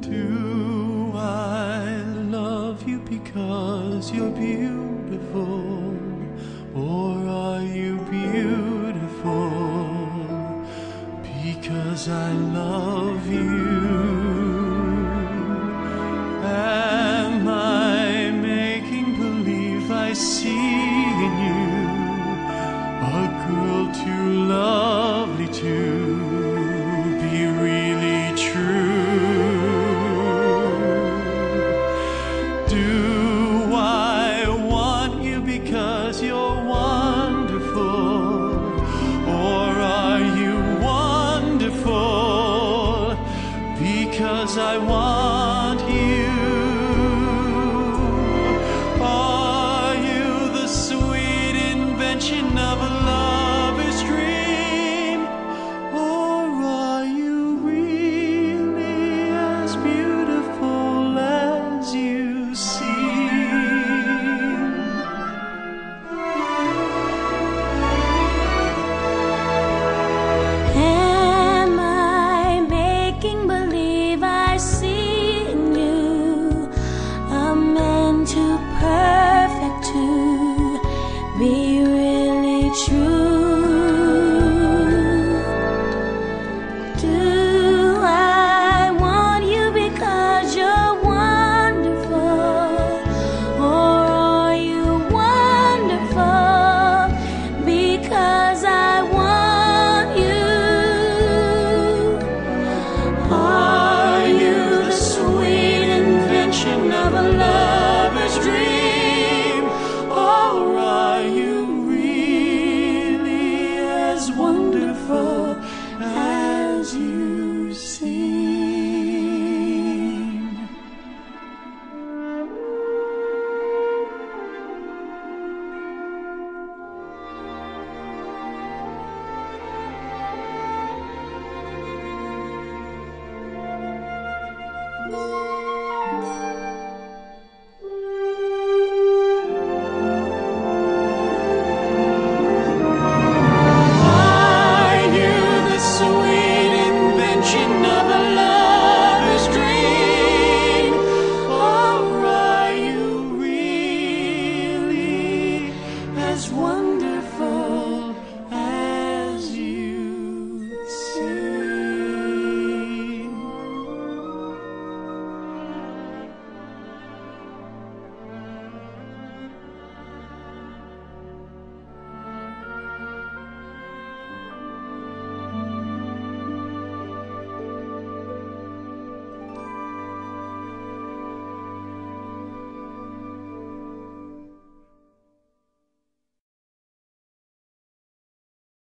Do I love you because you're beautiful, or are you beautiful because I love you? Am I making believe I see in you a girl too lovely to be really true? Do I want you because you're wonderful, or are you wonderful because I want